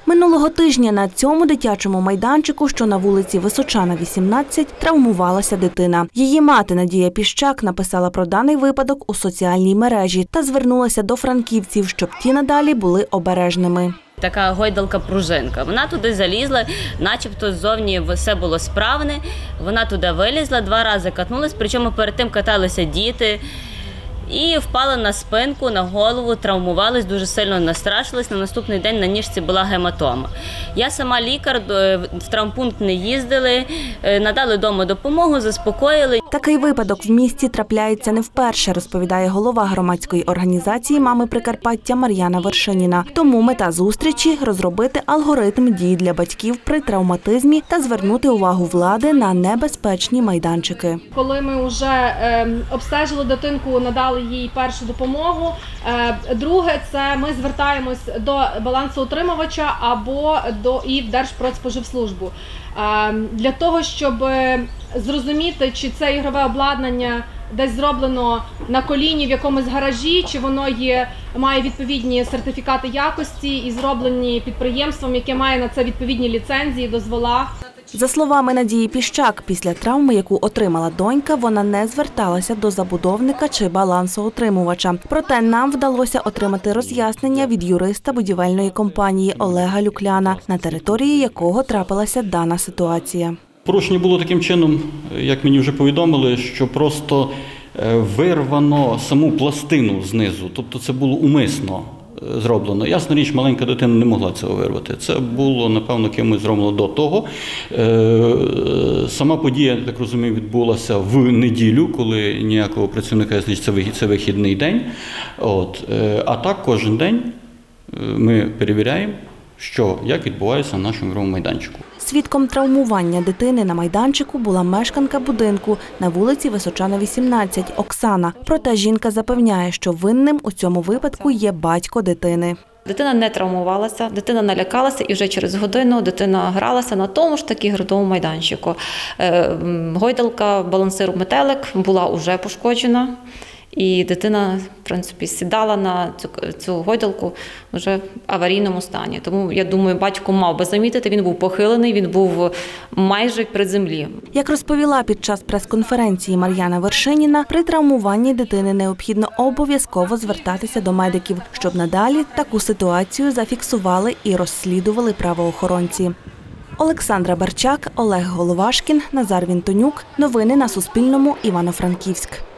Минулого тижня на цьому дитячому майданчику, що на вулиці Височана, 18, травмувалася дитина. Її мати Надія Піщак написала про даний випадок у соціальній мережі та звернулася до франківців, щоб ті надалі були обережними. Така гойдалка-пружинка. Вона туди залізла, начебто ззовні все було справне. Вона туди вилізла, 2 рази катнулась, причому перед тим каталися діти. І впала на спинку, на голову, травмувалась, дуже сильно настрашилась. На наступний день на ніжці була гематома. Я сама лікар, в травмпункт не їздили, надали вдома допомогу, заспокоїли. Такий випадок в місті трапляється не вперше, розповідає голова громадської організації «Мами Прикарпаття» Мар'яна Вершиніна. Тому мета зустрічі – розробити алгоритм дій для батьків при травматизмі та звернути увагу влади на небезпечні майданчики. Коли ми вже обстежили дитинку, надали їй першу допомогу. Друге, це ми звертаємось до балансоутримувача або і в Держпродспоживслужбу. Для того, щоб зрозуміти, чи це ігрове обладнання десь зроблено на коліні в якомусь гаражі, чи воно має відповідні сертифікати якості і зроблені підприємством, яке має на це відповідні ліцензії, дозвола. За словами Надії Піщак, після травми, яку отримала донька, вона не зверталася до забудовника чи балансоутримувача. Проте нам вдалося отримати роз'яснення від юриста будівельної компанії Олега Люкляна, на території якого трапилася дана ситуація. Порушення було таким чином, як мені вже повідомили, що просто вирвано саму пластину знизу, тобто це було умисно зроблено. Ясна річ, маленька дитина не могла цього вирвати. Це було, напевно, кимось зроблено до того. Сама подія, я так розумію, відбулася в неділю, коли ніякого працівника, це вихідний день. А так кожен день ми перевіряємо, як відбувається на нашому ігровому майданчику. Свідком травмування дитини на майданчику була мешканка будинку на вулиці Височана, 18 Оксана. Проте жінка запевняє, що винним у цьому випадку є батько дитини. Дитина не травмувалася, дитина налякалася і вже через годину дитина гралася на тому ж таки ігровому майданчику. Гойдалка, балансир метелик була вже пошкоджена. І дитина, в принципі, сідала на цю гойдалку вже в аварійному стані. Тому, я думаю, батько мав би замітити, він був похилений, він був майже при землі. Як розповіла під час прес-конференції Мар'яна Вершиніна, при травмуванні дитини необхідно обов'язково звертатися до медиків, щоб надалі таку ситуацію зафіксували і розслідували правоохоронці. Олександра Барчак, Олег Головашкін, Назар Вінтонюк. Новини на Суспільному. Івано-Франківськ.